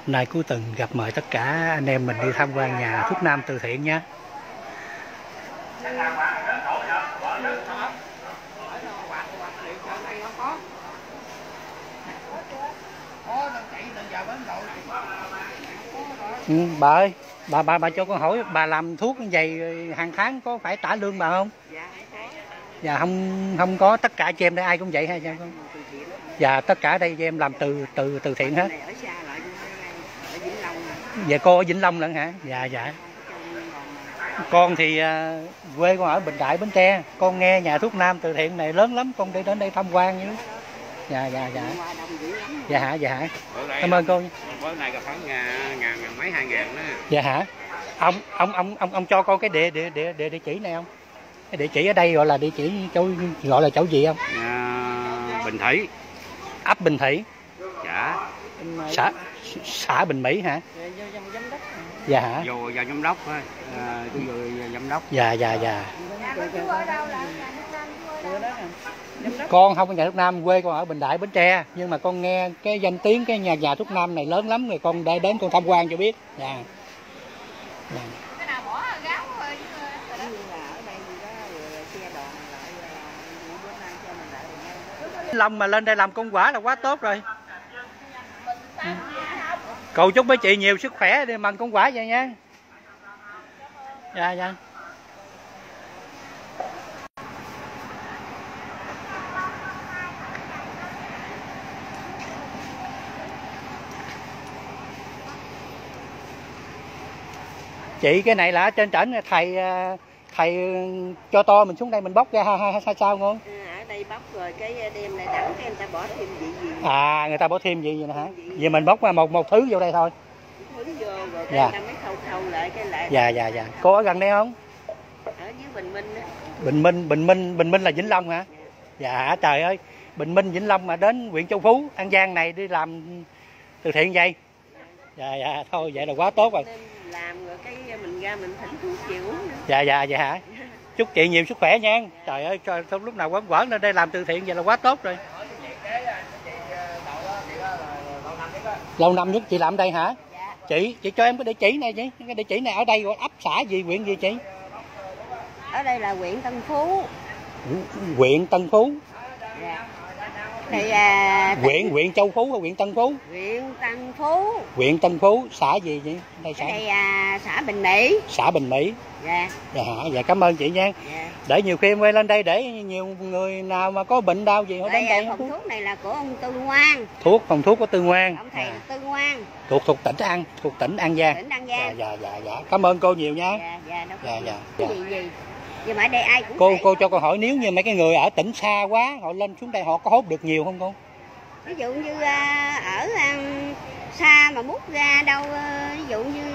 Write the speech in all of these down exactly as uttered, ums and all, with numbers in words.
nay cuối tuần gặp mời tất cả anh em mình đi tham quan nhà thuốc nam từ thiện nhé. Ừ, bà ơi, bà bà bà cho con hỏi, bà làm thuốc như vậy hàng tháng có phải trả lương bà không? Dạ không, không có. Tất cả chị em đây ai cũng vậy hay sao con? Dạ tất cả đây chị em làm từ từ từ thiện hết. Dạ cô ở Vĩnh Long lận hả? Dạ dạ. Con thì uh, quê con ở Bình Đại, Bến Tre. Con nghe nhà thuốc nam từ thiện này lớn lắm, con đi đến đây tham quan nữa. Dạ dạ dạ. Dạ hả? Dạ hả? Cảm ơn cô. Bữa nay gặp khoảng ngàn, ngàn mấy hai ngàn đó. Dạ hả? Ông ông ông ông ông cho con cái địa địa địa địa, địa chỉ này không? Cái địa chỉ ở đây gọi là địa chỉ chỗ gọi là chỗ gì không? À, Bình Thủy. Ấp Bình Thủy. Dạ. Xã xã Bình Mỹ hả? Dạ hả? Vô vào giám đốc thôi. À, tôi vô giám đốc. Dạ dạ dạ. Con không có nhà thuốc nam, quê con ở Bình Đại, Bến Tre, nhưng mà con nghe cái danh tiếng cái nhà nhà thuốc nam này lớn lắm rồi con để đến con tham quan cho biết. Dạ. Dạ. Long mà lên đây làm công quả là quá tốt rồi. Ừ. Cầu chúc mấy chị nhiều sức khỏe để mừng công quả vậy nha. Dạ dạ. Chị cái này là ở trên trển thầy thầy cho to mình xuống đây mình bóc ra hay, hay, hay sao ngon? À, ở đây bóc rồi cái đem lại đẳng cái người ta bỏ thêm gì gì. À người ta bỏ thêm gì vậy nè hả? Vậy mình bóc một một thứ vô đây thôi. Thứ vô rồi cái dạ. người ta mới khâu khâu lại cái lại. Dạ dạ dạ. Cô ở gần đây không? Ở dưới Bình Minh đó. Bình Minh, Bình Minh, Bình Minh là Vĩnh Long hả? Dạ, dạ trời ơi, Bình Minh, Vĩnh Long mà đến huyện Châu Phú, An Giang này đi làm từ thiện vậy. Dạ dạ thôi vậy là quá tốt rồi. Làm rồi cái mình ra mình thỉnh thuốc chịu uống nữa. Dạ dạ dạ hả? Chúc chị nhiều sức khỏe nha. Trời ơi, cho, cho lúc nào quẩn quẩn lên đây làm từ thiện vậy là quá tốt rồi. Lâu năm nhất chị làm ở đây hả? Dạ. Chị, chị cho em cái địa chỉ này chị. Cái địa chỉ này ở đây gọi ấp xã gì, huyện gì chị? Ở đây là huyện Tân Phú. Huyện Tân Phú. Dạ. Thì à, huyện huyện Châu Phú hay huyện Tân Phú? Huyện Tân Phú. Huyện Tân Phú, xã gì vậy? Đây xã. Đây à, xã Bình Mỹ. Xã Bình Mỹ. Dạ. Dạ hả? Dạ cảm ơn chị nha. Dạ. Để nhiều khi em quay lên đây để nhiều người nào mà có bệnh đau gì họ đến đây. Phòng thuốc. thuốc này là của ông Tư Ngoan. Thuốc phòng thuốc của Tư Ngoan. Ông thầy à. Tư Ngoan. Thuộc thuộc tỉnh An, thuộc tỉnh An Giang. Tỉnh An Giang. Dạ dạ dạ dạ. Cảm ơn cô nhiều nha. Dạ dạ đâu dạ, dạ, dạ. Gì gì. Nhưng mà ở đây ai cũng cô thấy. cô cho con hỏi nếu như mấy cái người ở tỉnh xa quá họ lên xuống đây họ có hốt được nhiều không cô? Ví dụ như uh, ở um, xa mà múc ra đâu uh, ví dụ như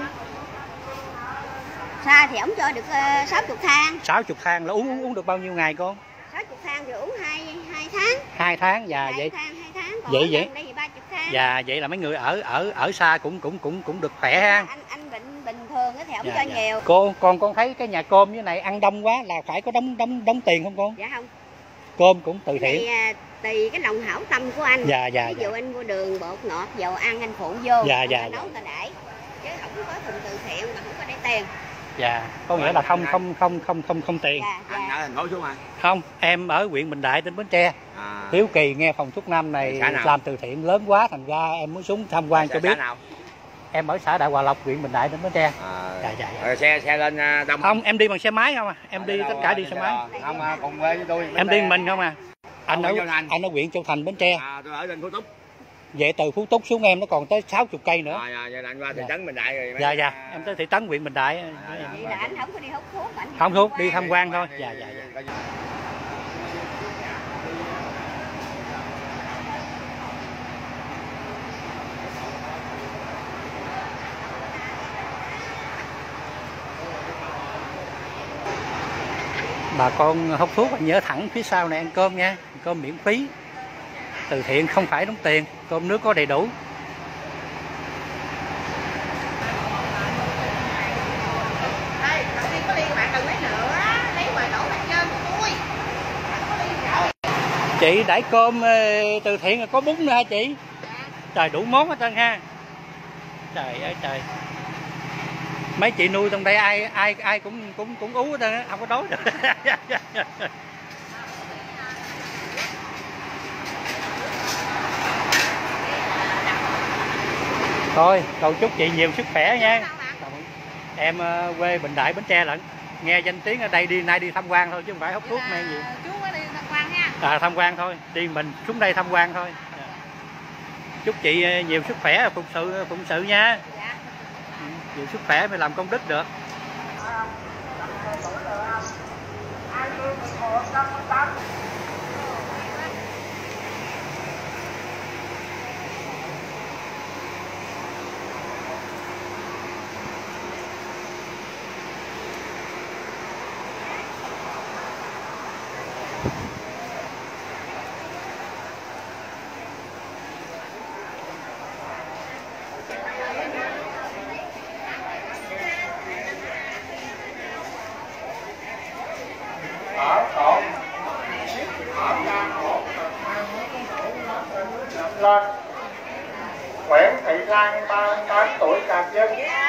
xa thì ổng cho được uh, sáu mươi thang. sáu mươi thang là uống uống uống được bao nhiêu ngày con? sáu mươi thang rồi uống hai hai tháng. hai tháng dạ hai vậy. Thang, hai tháng. Còn vậy vậy. Đây thì ba mươi thang. Dạ vậy là mấy người ở ở ở xa cũng cũng cũng cũng được khỏe ha. Anh anh bệnh bình thường thì ổng dạ, cho dạ. nhiều. Cô con con thấy cái nhà cơm như này ăn đông quá là phải có đóng đóng đóng tiền không con? Dạ không. Cơm cũng từ thiện. Thì, tùy cái lòng hảo tâm của anh. Dạ dạ. Ví dụ dạ. anh mua đường, bột ngọt, dầu ăn anh phụ vô. Dạ dạ. Nấu ta đãi. Chứ không có thùng từ thiện mà không có để tiền. Dạ, có nghĩa là không không không không không không tiền. Dạ, dạ. Anh ở thành phố xuống mà. Không, em ở huyện Bình Đại tỉnh Bến Tre. À. Hiếu kỳ nghe phòng thuốc nam này làm từ thiện lớn quá thành ra em muốn xuống tham quan cho biết. Nào? Em ở xã Đại Hòa Lộc, huyện Bình Đại tỉnh Bến Tre. À. Dạ, dạ, dạ. Rồi xe xe lên đông. Không, em đi bằng xe máy không à. Em à, đi tất cả đi xe máy. Không à, cùng với tôi. Em đi mình không à. Anh ở anh ở huyện Châu Thành, Bến Tre. À, tôi ở trên Phú Túc. Vậy từ Phú Túc xuống em nó còn tới sáu mươi cây nữa. À, dạ, dạ, anh qua thị trấn Bình Đại rồi. Dạ, dạ, em tới thị trấn huyện Bình Đại. Vậy là anh không có đi hút thuốc, anh không thuốc, đi tham quan thôi. Dạ, dạ, dạ. Bà con hút thuốc nhớ thẳng phía sau này ăn cơm nha, cơm miễn phí, từ thiện không phải đóng tiền, cơm nước có đầy đủ. Chị đãi cơm từ thiện là có bún nữa hả chị? Trời đủ món hết trơn ha. Trời ơi trời. Mấy chị nuôi trong đây ai ai ai cũng cũng cũng ú hết trơn á, không có đói được. Thôi cầu chúc chị nhiều sức khỏe nha. Em uh, quê Bình Đại Bến Tre lận. Nghe danh tiếng ở đây đi nay đi tham quan thôi chứ không phải hút thuốc men gì. Chú có đi tham quan nha. À tham quan thôi, đi mình xuống đây tham quan thôi. Chúc chị nhiều sức khỏe, phụng sự phụng sự nha. Dạ. Nhiều sức khỏe mới làm công đức được. Lên Nguyễn Thị Lan ba mươi tám tuổi Trà Vinh.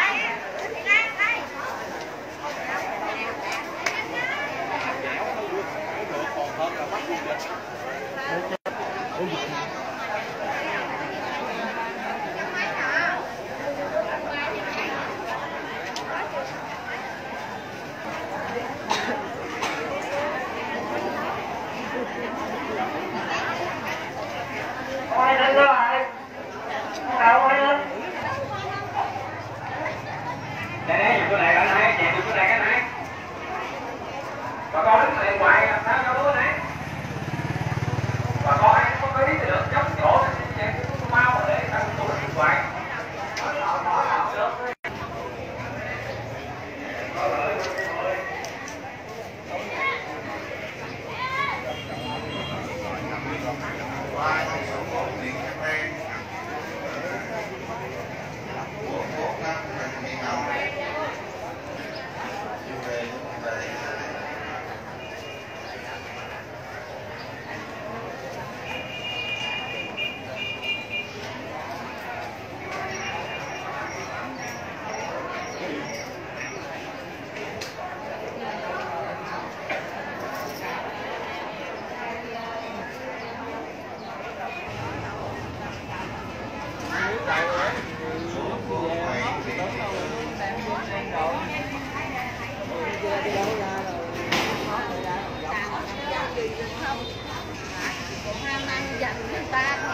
Quay lên rồi. Nào quay lên. Đây đây, tôi lại cái này, chèn tôi lại cái này. Bà con đứng lại ngoài làm sao cho bố này. Bà con ai có cái ý thì được chống chỗ thì chèn tôi mau rồi để tao tôi đi ngoài.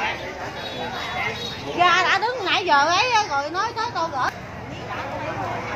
Ra đã đứng nãy giờ ấy rồi nói tới câu gỡ.